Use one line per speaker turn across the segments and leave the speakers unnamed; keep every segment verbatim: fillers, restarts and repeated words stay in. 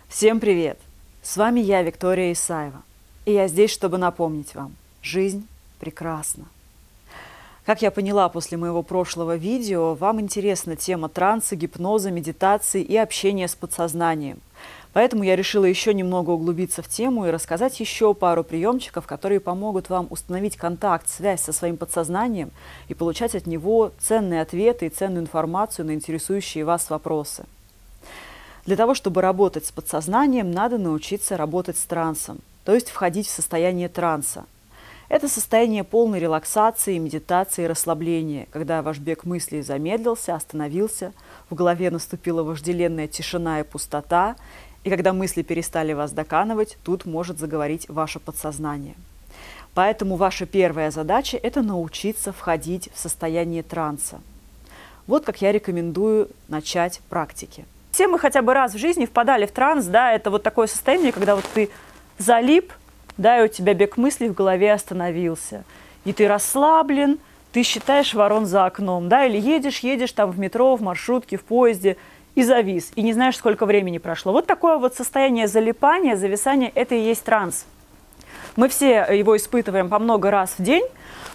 Всем привет! С вами я, Виктория Исаева. И я здесь, чтобы напомнить вам, жизнь прекрасна. Как я поняла после моего прошлого видео, вам интересна тема транса, гипноза, медитации и общения с подсознанием. Поэтому я решила еще немного углубиться в тему и рассказать еще пару приемчиков, которые помогут вам установить контакт, связь со своим подсознанием и получать от него ценные ответы и ценную информацию на интересующие вас вопросы. Для того, чтобы работать с подсознанием, надо научиться работать с трансом, то есть входить в состояние транса. Это состояние полной релаксации, медитации и расслабления, когда ваш бег мыслей замедлился, остановился, в голове наступила вожделенная тишина и пустота, и когда мысли перестали вас доканывать, тут может заговорить ваше подсознание. Поэтому ваша первая задача – это научиться входить в состояние транса. Вот как я рекомендую начать практики. Все мы хотя бы раз в жизни впадали в транс, да, это вот такое состояние, когда вот ты залип, да, и у тебя бег мыслей в голове остановился, и ты расслаблен, ты считаешь ворон за окном, да, или едешь, едешь там в метро, в маршрутке, в поезде, и завис, и не знаешь, сколько времени прошло. Вот такое вот состояние залипания, зависания, это и есть транс. Мы все его испытываем по много раз в день.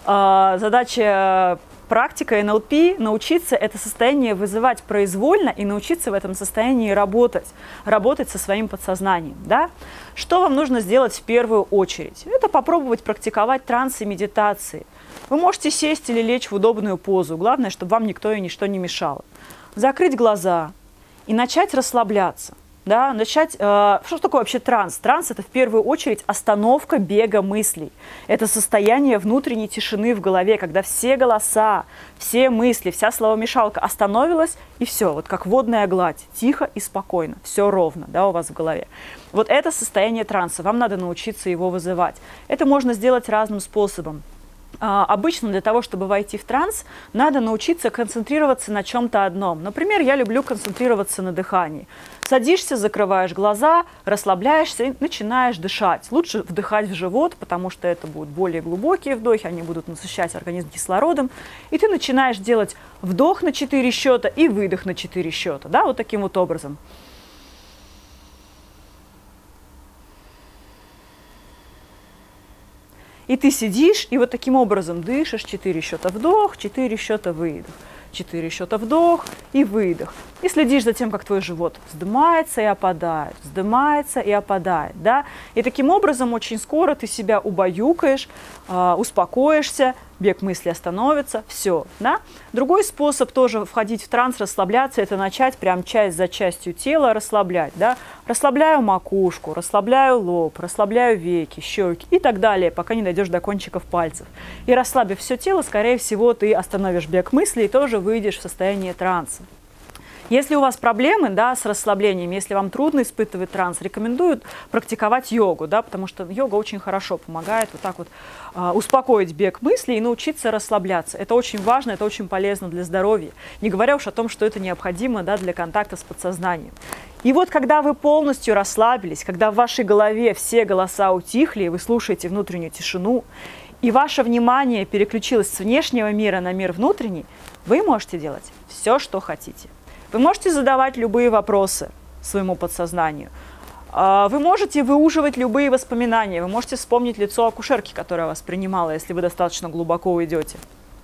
Задача практика эн эл пи – научиться это состояние вызывать произвольно и научиться в этом состоянии работать, работать со своим подсознанием. Да? Что вам нужно сделать в первую очередь? Это попробовать практиковать транс и медитации. Вы можете сесть или лечь в удобную позу, главное, чтобы вам никто и ничто не мешало. Закрыть глаза и начать расслабляться. Да, начать, э, что такое вообще транс? Транс – это в первую очередь остановка бега мыслей. Это состояние внутренней тишины в голове, когда все голоса, все мысли, вся словомешалка остановилась, и все, вот как водная гладь, тихо и спокойно, все ровно, да, у вас в голове. Вот это состояние транса, вам надо научиться его вызывать. Это можно сделать разным способом. Обычно для того, чтобы войти в транс, надо научиться концентрироваться на чем-то одном. Например, я люблю концентрироваться на дыхании. Садишься, закрываешь глаза, расслабляешься и начинаешь дышать. Лучше вдыхать в живот, потому что это будут более глубокие вдохи, они будут насыщать организм кислородом. И ты начинаешь делать вдох на четыре счета и выдох на четыре счета. Да, вот таким вот образом. И ты сидишь и вот таким образом дышишь, четыре счета вдох, четыре счета выдох, четыре счета вдох и выдох. И следишь за тем, как твой живот вздымается и опадает, вздымается и опадает. Да? И таким образом очень скоро ты себя убаюкаешь, э, успокоишься, бег мысли остановится, все. Да? Другой способ тоже входить в транс, расслабляться, это начать прям часть за частью тела расслаблять. Да? Расслабляю макушку, расслабляю лоб, расслабляю веки, щеки и так далее, пока не дойдешь до кончиков пальцев. И расслабив все тело, скорее всего, ты остановишь бег мысли и тоже выйдешь в состояние транса. Если у вас проблемы, да, с расслаблением, если вам трудно испытывать транс, рекомендую практиковать йогу, да, потому что йога очень хорошо помогает вот так вот э, успокоить бег мыслей и научиться расслабляться. Это очень важно, это очень полезно для здоровья, не говоря уж о том, что это необходимо, да, для контакта с подсознанием. И вот когда вы полностью расслабились, когда в вашей голове все голоса утихли, и вы слушаете внутреннюю тишину, и ваше внимание переключилось с внешнего мира на мир внутренний, вы можете делать все, что хотите. Вы можете задавать любые вопросы своему подсознанию. Вы можете выуживать любые воспоминания. Вы можете вспомнить лицо акушерки, которая вас принимала, если вы достаточно глубоко уйдете.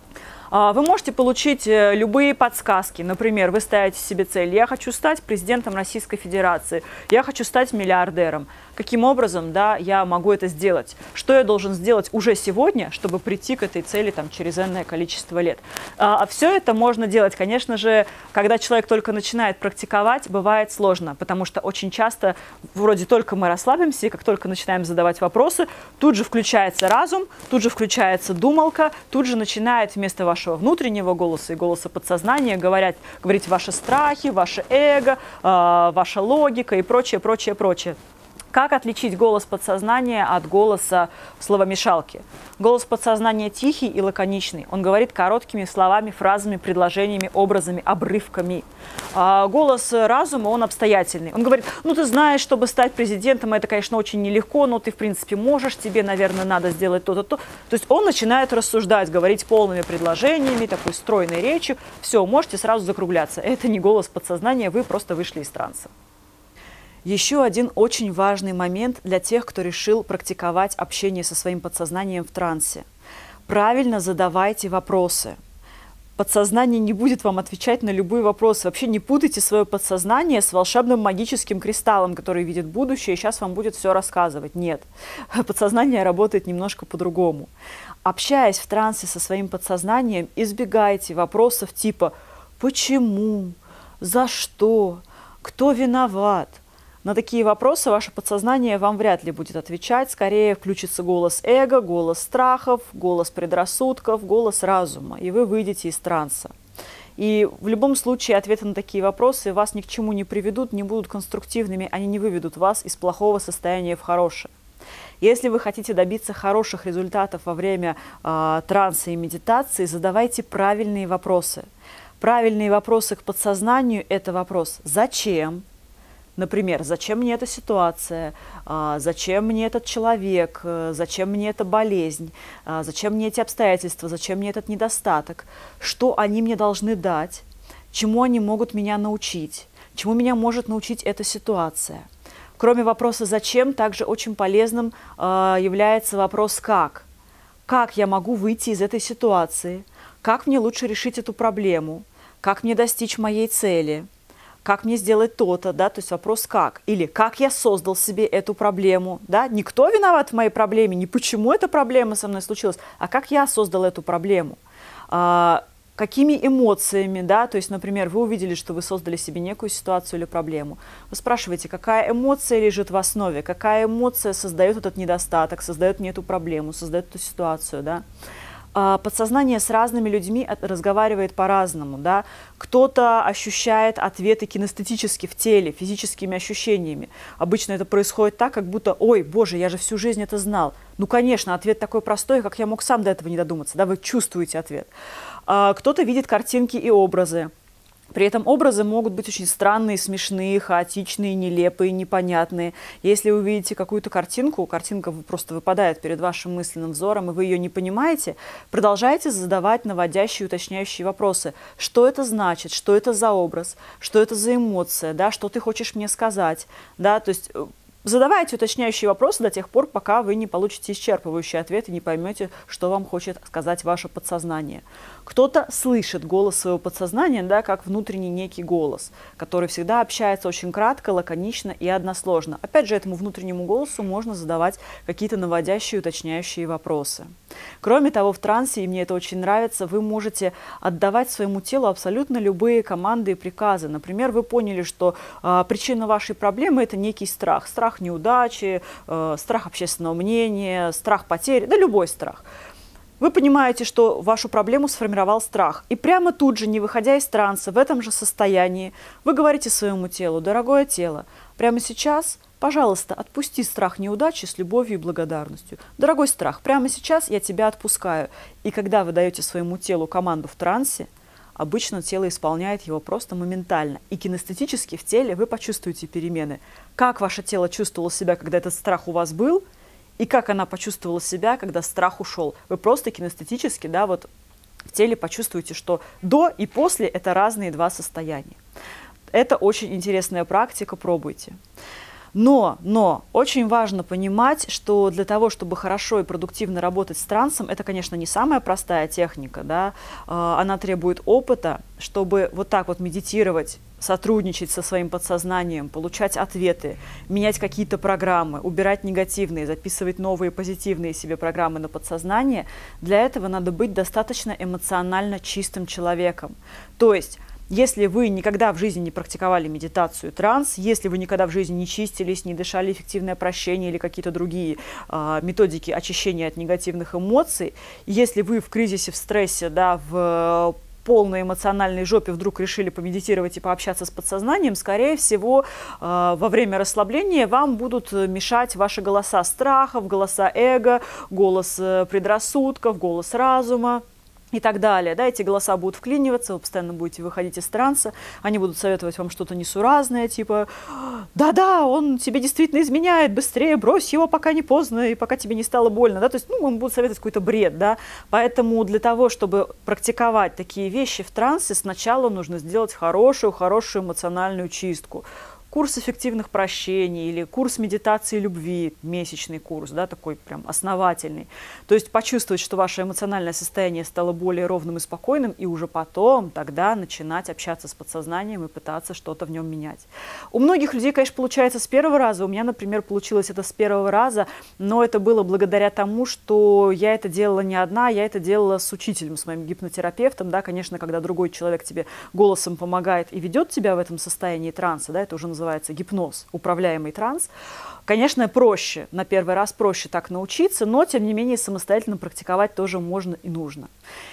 Вы можете получить любые подсказки. Например, вы ставите себе цель: я хочу стать президентом Российской Федерации, я хочу стать миллиардером. Каким образом, да, я могу это сделать? Что я должен сделать уже сегодня, чтобы прийти к этой цели там, через энное количество лет? А все это можно делать, конечно же, когда человек только начинает практиковать, бывает сложно, потому что очень часто вроде только мы расслабимся, и как только начинаем задавать вопросы, тут же включается разум, тут же включается думалка, тут же начинает вместо вашего внутреннего голоса и голоса подсознания говорить, говорить ваши страхи, ваше эго, э, ваша логика и прочее, прочее, прочее. Как отличить голос подсознания от голоса словомешалки? Голос подсознания тихий и лаконичный. Он говорит короткими словами, фразами, предложениями, образами, обрывками. А голос разума, он обстоятельный. Он говорит: ну ты знаешь, чтобы стать президентом, это, конечно, очень нелегко, но ты, в принципе, можешь, тебе, наверное, надо сделать то-то, то. То есть он начинает рассуждать, говорить полными предложениями, такой стройной речью. Все, можете сразу закругляться. Это не голос подсознания, вы просто вышли из транса. Еще один очень важный момент для тех, кто решил практиковать общение со своим подсознанием в трансе. Правильно задавайте вопросы. Подсознание не будет вам отвечать на любые вопросы. Вообще не путайте свое подсознание с волшебным магическим кристаллом, который видит будущее и сейчас вам будет все рассказывать. Нет. Подсознание работает немножко по-другому. Общаясь в трансе со своим подсознанием, избегайте вопросов типа «почему?», «за что?», «кто виноват?». На такие вопросы ваше подсознание вам вряд ли будет отвечать. Скорее включится голос эго, голос страхов, голос предрассудков, голос разума, и вы выйдете из транса. И в любом случае ответы на такие вопросы вас ни к чему не приведут, не будут конструктивными, они не выведут вас из плохого состояния в хорошее. Если вы хотите добиться хороших результатов во время э, транса и медитации, задавайте правильные вопросы. Правильные вопросы к подсознанию – это вопрос «зачем?». Например, зачем мне эта ситуация, зачем мне этот человек, зачем мне эта болезнь, зачем мне эти обстоятельства, зачем мне этот недостаток, что они мне должны дать, чему они могут меня научить, чему меня может научить эта ситуация. Кроме вопроса «зачем», также очень полезным является вопрос «как?». Как я могу выйти из этой ситуации, как мне лучше решить эту проблему, как мне достичь моей цели, как мне сделать то-то, да, то есть вопрос «как?». Или «как я создал себе эту проблему?», да, не кто виноват в моей проблеме, не почему эта проблема со мной случилась, а как я создал эту проблему. А, какими эмоциями, да, то есть, например, вы увидели, что вы создали себе некую ситуацию или проблему. Вы спрашиваете, какая эмоция лежит в основе, какая эмоция создает этот недостаток, создает мне эту проблему, создает эту ситуацию, да. Подсознание с разными людьми разговаривает по-разному, да. Кто-то ощущает ответы кинестетически в теле, физическими ощущениями. Обычно это происходит так, как будто «Ой, Боже, я же всю жизнь это знал». Ну, конечно, ответ такой простой, как я мог сам до этого не додуматься, да, вы чувствуете ответ. Кто-то видит картинки и образы. При этом образы могут быть очень странные, смешные, хаотичные, нелепые, непонятные. Если вы видите какую-то картинку, картинка просто выпадает перед вашим мысленным взором, и вы ее не понимаете, продолжайте задавать наводящие, уточняющие вопросы. Что это значит? Что это за образ? Что это за эмоция? Да? Что ты хочешь мне сказать? Да? То есть задавайте уточняющие вопросы до тех пор, пока вы не получите исчерпывающий ответ и не поймете, что вам хочет сказать ваше подсознание. Кто-то слышит голос своего подсознания, да, как внутренний некий голос, который всегда общается очень кратко, лаконично и односложно. Опять же, этому внутреннему голосу можно задавать какие-то наводящие, уточняющие вопросы. Кроме того, в трансе, и мне это очень нравится, вы можете отдавать своему телу абсолютно любые команды и приказы. Например, вы поняли, что э, причина вашей проблемы – это некий страх. Страх неудачи, э, страх общественного мнения, страх потери, да любой страх. Вы понимаете, что вашу проблему сформировал страх. И прямо тут же, не выходя из транса, в этом же состоянии, вы говорите своему телу: «Дорогое тело, прямо сейчас, пожалуйста, отпусти страх неудачи с любовью и благодарностью. Дорогой страх, прямо сейчас я тебя отпускаю». И когда вы даете своему телу команду в трансе, обычно тело исполняет его просто моментально. И кинестетически в теле вы почувствуете перемены. Как ваше тело чувствовало себя, когда этот страх у вас был, и как она почувствовала себя, когда страх ушел. Вы просто кинестетически, да, вот в теле почувствуете, что до и после – это разные два состояния. Это очень интересная практика, пробуйте. Но, но очень важно понимать, что для того, чтобы хорошо и продуктивно работать с трансом, это, конечно, не самая простая техника, да, она требует опыта, чтобы вот так вот медитировать, сотрудничать со своим подсознанием, получать ответы, менять какие-то программы, убирать негативные, записывать новые позитивные себе программы на подсознание. Для этого надо быть достаточно эмоционально чистым человеком. То есть, если вы никогда в жизни не практиковали медитацию, транс, если вы никогда в жизни не чистились, не дышали эффективное прощение или какие-то другие э, методики очищения от негативных эмоций, если вы в кризисе, в стрессе, да, в полной эмоциональной жопе вдруг решили помедитировать и пообщаться с подсознанием, скорее всего, э, во время расслабления вам будут мешать ваши голоса страхов, голоса эго, голос э, предрассудков, голос разума и так далее. Да, эти голоса будут вклиниваться, вы постоянно будете выходить из транса, они будут советовать вам что-то несуразное, типа «да-да, он тебе действительно изменяет, быстрее брось его, пока не поздно, и пока тебе не стало больно». Да? То есть, ну, он будет советовать какой-то бред. Да? Поэтому для того, чтобы практиковать такие вещи в трансе, сначала нужно сделать хорошую-хорошую эмоциональную чистку. курс эффективных прощений или курс медитации любви, месячный курс, да, такой прям основательный. То есть почувствовать, что ваше эмоциональное состояние стало более ровным и спокойным, и уже потом тогда начинать общаться с подсознанием и пытаться что-то в нем менять. У многих людей, конечно, получается с первого раза. У меня, например, получилось это с первого раза, но это было благодаря тому, что я это делала не одна, я это делала с учителем, с моим гипнотерапевтом. Да, конечно, когда другой человек тебе голосом помогает и ведет тебя в этом состоянии транса, да, это уже называется гипноз, управляемый транс. Конечно, проще, на первый раз проще так научиться, но, тем не менее, самостоятельно практиковать тоже можно и нужно.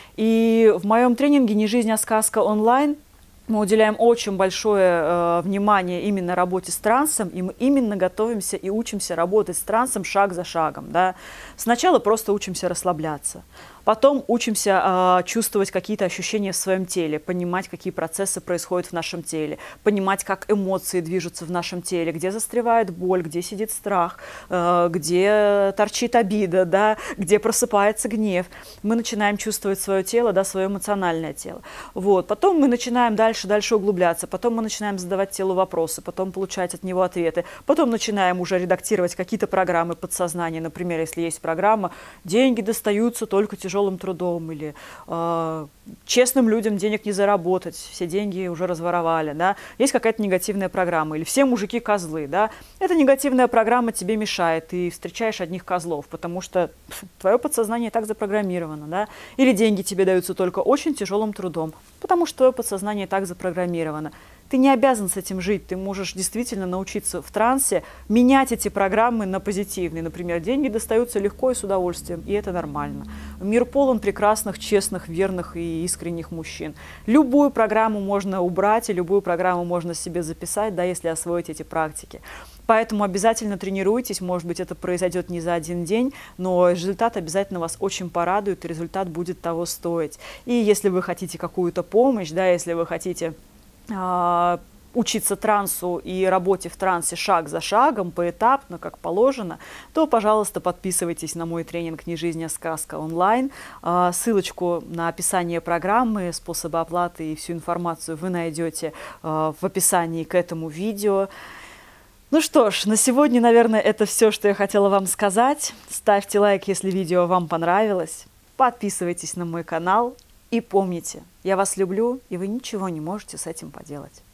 И в моем тренинге «Не жизнь, а сказка онлайн» мы уделяем очень большое э, внимание именно работе с трансом, и мы именно готовимся и учимся работать с трансом шаг за шагом. Да. Сначала просто учимся расслабляться. Потом учимся э, чувствовать какие-то ощущения в своем теле, понимать, какие процессы происходят в нашем теле, понимать, как эмоции движутся в нашем теле, где застревает боль, где сидит страх, э, где торчит обида, да, где просыпается гнев. Мы начинаем чувствовать свое тело, да, свое эмоциональное тело. Вот. Потом мы начинаем дальше, дальше углубляться, потом мы начинаем задавать телу вопросы, потом получать от него ответы, потом начинаем уже редактировать какие-то программы подсознания. Например, если есть программа «Деньги достаются только тяжелым трудом» или э, «Честным людям денег не заработать, все деньги уже разворовали». Да? Есть какая-то негативная программа. Или «Все мужики козлы». Да? Эта негативная программа тебе мешает, ты встречаешь одних козлов, потому что твое подсознание так запрограммировано. Да? Или «Деньги тебе даются только очень тяжелым трудом», потому что твое подсознание так запрограммировано. Ты не обязан с этим жить, ты можешь действительно научиться в трансе менять эти программы на позитивные. Например, деньги достаются легко и с удовольствием, и это нормально. Мир полон прекрасных, честных, верных и искренних мужчин. Любую программу можно убрать, и любую программу можно себе записать, да, если освоить эти практики. Поэтому обязательно тренируйтесь, может быть, это произойдет не за один день, но результат обязательно вас очень порадует, и результат будет того стоить. И если вы хотите какую-то помощь, да, если вы хотите учиться трансу и работе в трансе шаг за шагом, поэтапно, как положено, то, пожалуйста, подписывайтесь на мой тренинг «Не жизнь, а сказка» онлайн. Ссылочку на описание программы, способы оплаты и всю информацию вы найдете в описании к этому видео. Ну что ж, на сегодня, наверное, это все, что я хотела вам сказать. Ставьте лайк, если видео вам понравилось. Подписывайтесь на мой канал. И помните, я вас люблю, и вы ничего не можете с этим поделать.